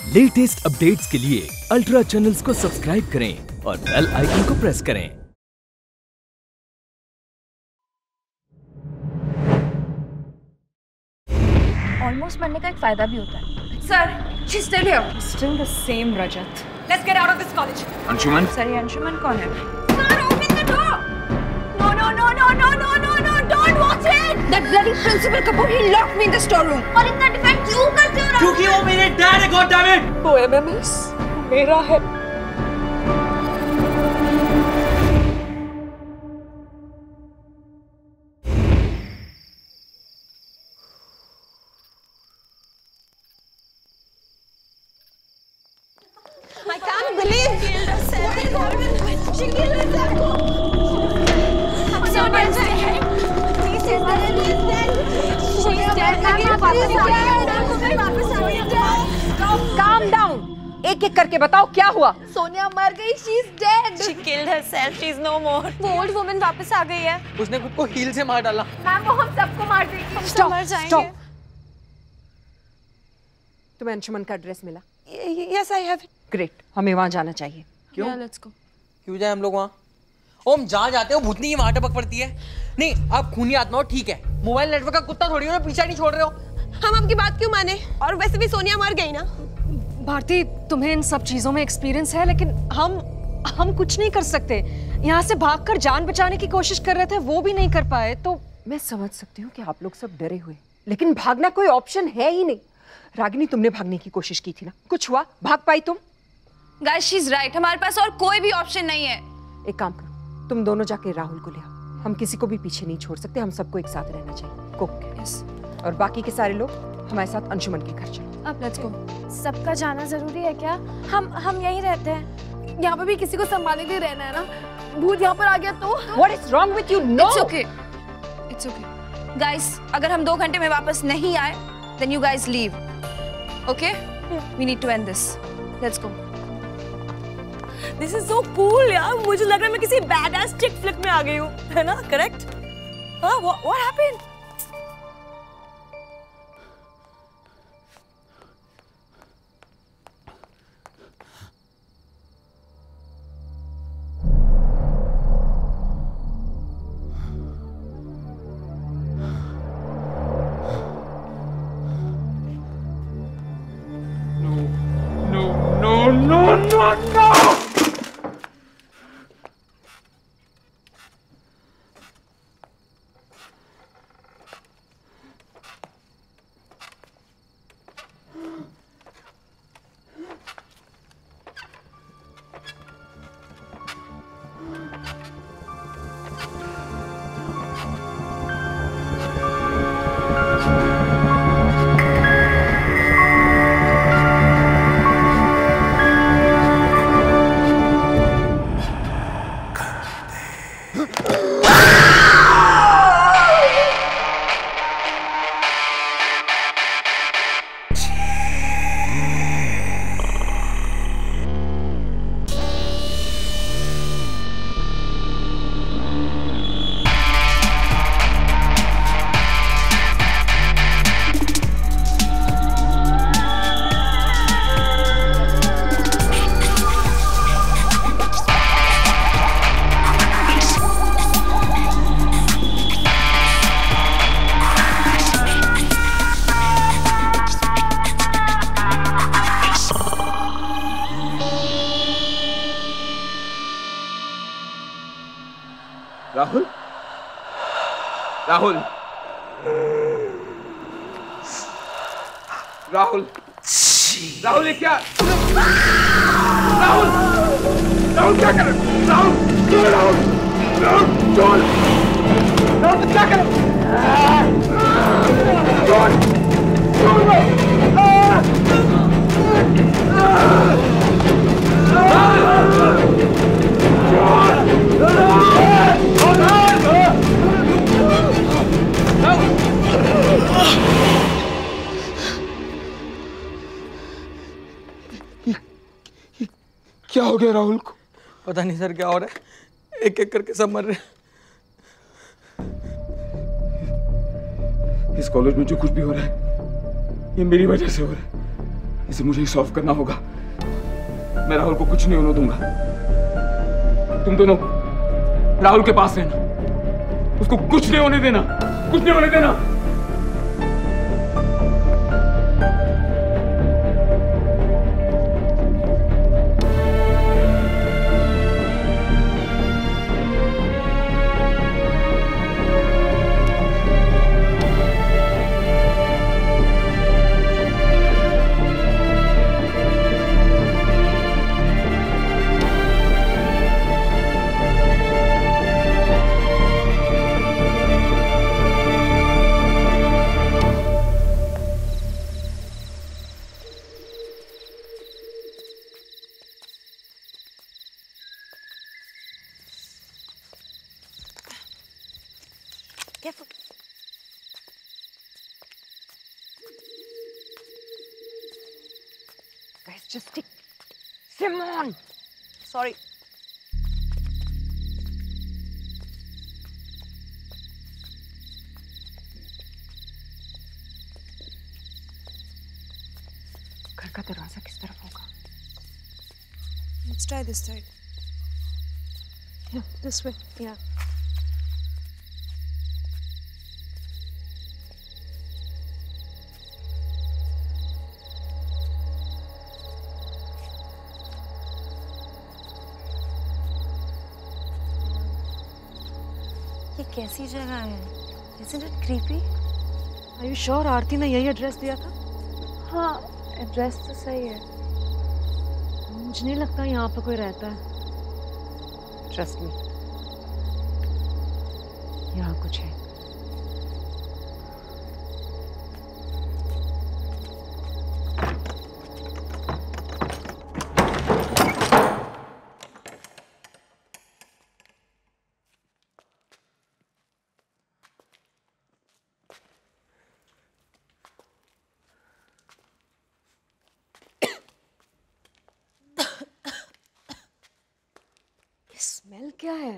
Latest updates के लिए ultra channels को सब्सक्राइब करें और बेल आइकन को प्रेस करें। ऑलमोस्ट बनने का एक फायदा भी होता है। Sir, she's still here. Still the same, Rajat. Let's get out of this college. Anshuman? Sir, ये अंशुमन कौन है? Sir, open the door. No, no, no, no, no, no, no, no! Don't watch it. That bloody principal Kapoor, he locked me in the storeroom. और इतना defend क्यों करते हो? क्योंकि वो मेरे डैड है, God damn it! वो MMS मेरा है। I can't believe she killed herself. She killed herself. Sonia is dead. She's dead. She's dead. Calm down. एक-एक करके बताओ क्या हुआ? सोनिया मर गई. She's dead. She killed herself. She's no more. वो old woman वापस आ गई है. उसने खुद को हील से मार डाला। मैम, वो हम सबको मार देगी. हम सब मर जाएंगे. Stop. तुम्हें अंशुमन का एड्रेस मिला? Yes, I have it. Great, हमें वहाँ जाना चाहिए। क्यों? Let's go. क्यों जाए हम लोग वहाँ? हम जहाँ जाते हो भूतनी की वहाँ टपक पड़ती है। नहीं, आप खूनी आत्मा हो, ठीक है। मोबाइल नेटवर्क का कुत्ता थोड़ी हो ना, पीछा नहीं छोड़ रहे हो। हम आपकी बात क्यों माने? और वैसे भी सोनिया मर गई ना। भारती, तुम्हें इन सब चीजों में एक्सपीरियंस है, लेकिन हम कुछ नहीं कर सकते। यहाँ से भागकर जान बचाने की कोशिश कर रहे थे, वो भी नहीं कर पाए। तो मैं समझ सकती हूँ कि आप लोग सब डरे हुए, लेकिन भागना कोई ऑप्शन है ही नहीं। रागिनी, तुमने भागने की कोशिश की थी ना, कुछ हुआ? भाग पाई तुम? Guys, she's right. हमारे पास और कोई भी ऑप्शन नहीं है। एक काम करो, तुम दोनों जाके राहुल को ले आओ। हम किसी को भी पीछे नहीं छोड़ सकते, हम सबको एक साथ रहना चाहिए। गो। Yes. और बाकी के सारे लोग हमारे साथ अंशुमन के घर चलो। अब लेट्स गो। सबका जाना जरूरी है क्या? हम यहीं रहते हैं। यहाँ पे भी किसी को संभालने के लिए रहना है ना। भूत यहाँ पर आ गया तो? What is wrong with you? No. It's okay. It's okay. Guys, अगर हम 2 घंटे में वापस नहीं आए, then you guys leave. Okay? We need to end this. Let's go. This is so cool यार। मुझे लग रहा है मैं किसी badass chick flick में आ गई हूँ, है ना? Correct? हाँ? What happened? राहुल? राहुल? राहुल? राहुल ये क्या? राहुल? राहुल क्या कर रहे हो? राहुल? क्यों राहुल? राहुल छोड़! राहुल क्या कर रहे हो? छोड़! क्या हो गया राहुल को? पता नहीं सर क्या हो रहा है, एक एक करके सब मर रहे हैं। इस कॉलेज में जो कुछ भी हो रहा है ये मेरी वजह से हो रहा है। इसे मुझे ही सॉल्व करना होगा। मैं राहुल को कुछ नहीं होने दूंगा। तुम दोनों राहुल के पास रहना, उसको कुछ नहीं होने देना, कुछ नहीं होने देना। Careful. Guys, just stick. Simran! Sorry. घर का दरवाजा किस तरफ होगा? Let's try this side. Yeah, This way. Yeah. ये कैसी जगह है? Isn't it creepy? Are you sure आरती ने यही एड्रेस दिया था? हाँ, एड्रेस तो सही है। मुझे नहीं लगता यहाँ पे कोई रहता है। Trust me. यहाँ कुछ है। स्मेल क्या है?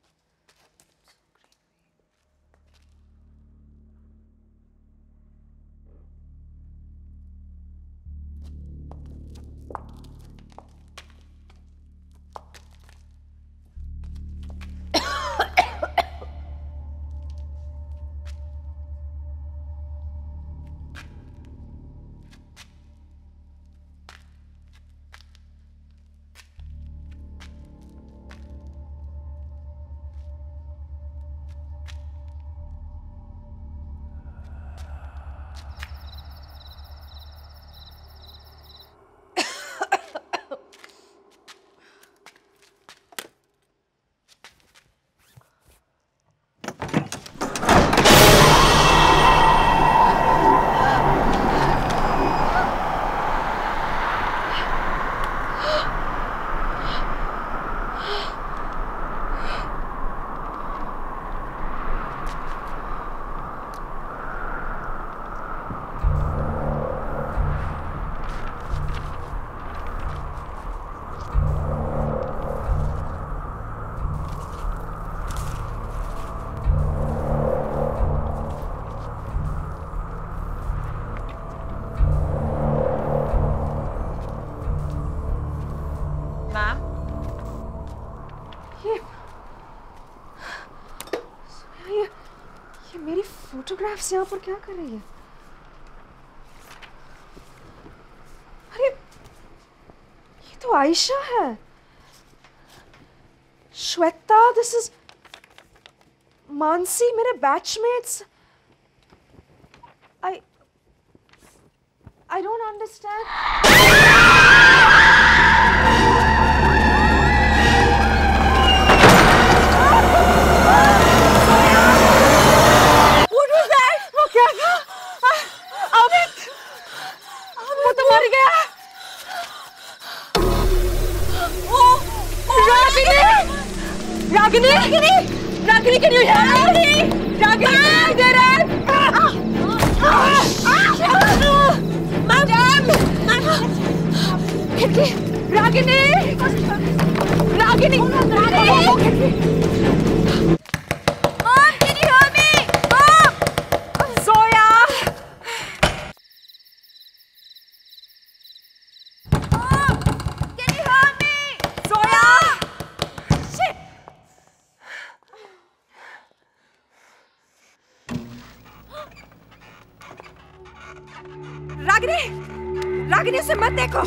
फोटोग्राफ्स यहाँ पर क्या कर रही है? अरे ये तो आयशा है। श्वेता, दिस इज मानसी, मेरे batchmates. I don't understand. Ragini, can you hear me? Ragini, there are. Madam, Ragini, Mom, can you hear me? Mom, Zoya. Ragini से मत देखो।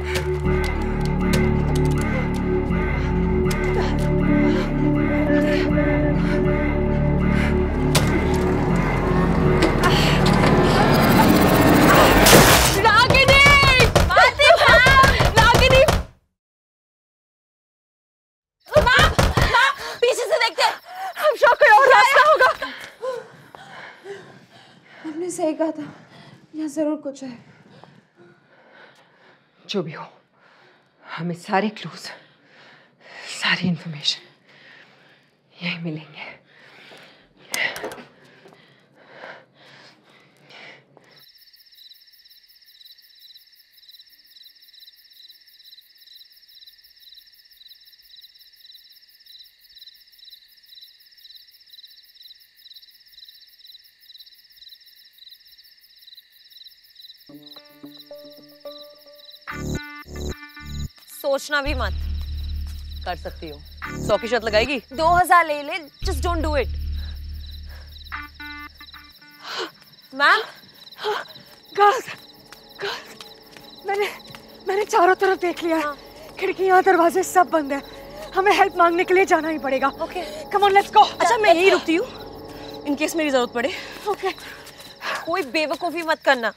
सही कहा था, यहाँ जरूर कुछ है। जो भी हो, हमें सारे क्लूज, सारी इंफॉर्मेशन यहीं मिलेंगे। सोचना भी मत। कर सकती हूँ। 100 की शर्त लगाएगी? 2000 ले ले, just don't do it। Ma'am, मैंने चारों तरफ देख लिया। खिड़कियाँ दरवाजे सब बंद है। हमें हेल्प मांगने के लिए जाना ही पड़ेगा। Okay, come on let's go. अच्छा मैं यही रुकती हूँ इन केस मेरी जरूरत पड़े। ओके। कोई बेवकूफी मत करना।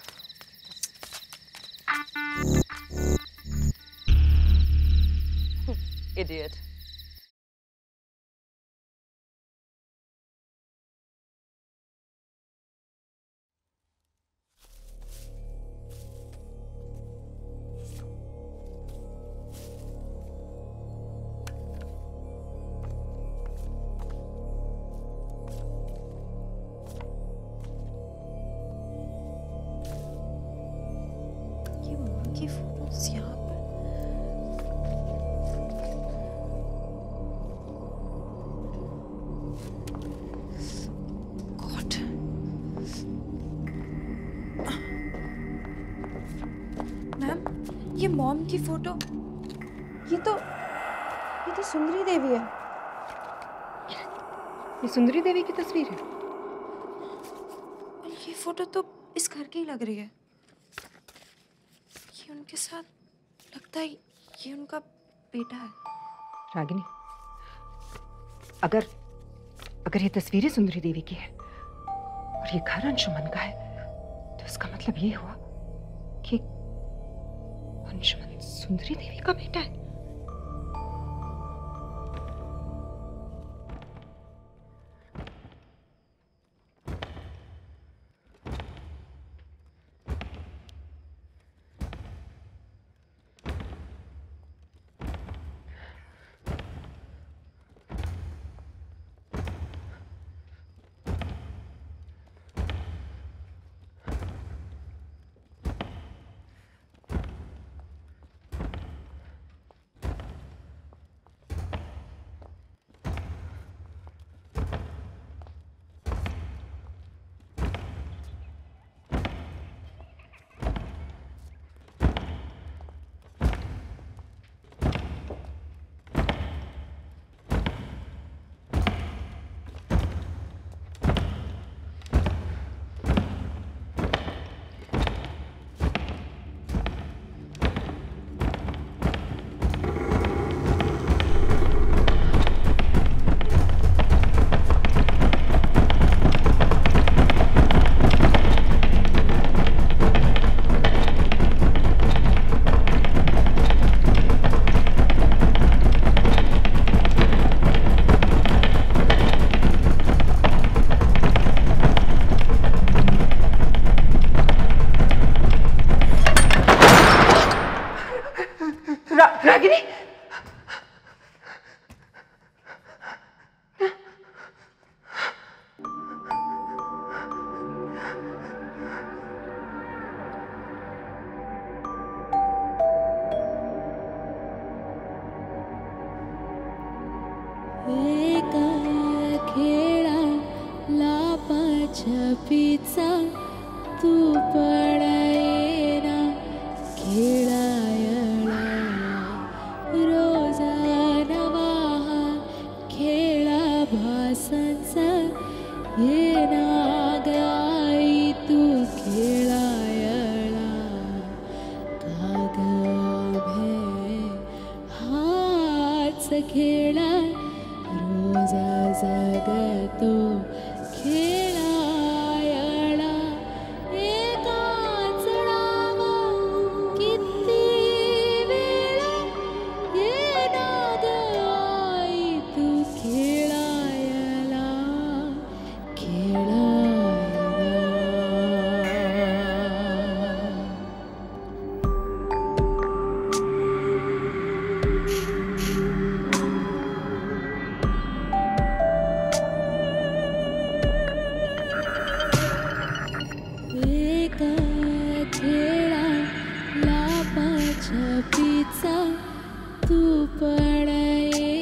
Idiot. ये मॉम की फोटोज यहाँ पर। ये मॉम की फोटो, ये तो सुंदरी देवी है। ये सुंदरी देवी की तस्वीर है। और ये फोटो तो इस घर की ही लग रही है। ये उनके साथ लगता है ये उनका बेटा है। रागिनी, अगर ये तस्वीरें सुंदरी देवी की है और ये घर अंशुमन का है, तो इसका मतलब ये हुआ कि अंशुमन सुंदरी देवी का बेटा है। रागिनी, खेळा लापाच्या पिचा तू पडायना खेळायला रोजा नवा खेळा भासांचा ये ना गाई तू खेळायला खेळा रोज जगतो खेळायला एकाच डावा किती वेळा येणार ग आई तू खेळायला खेळायला. एका खेळा लापाछपीचा तू पण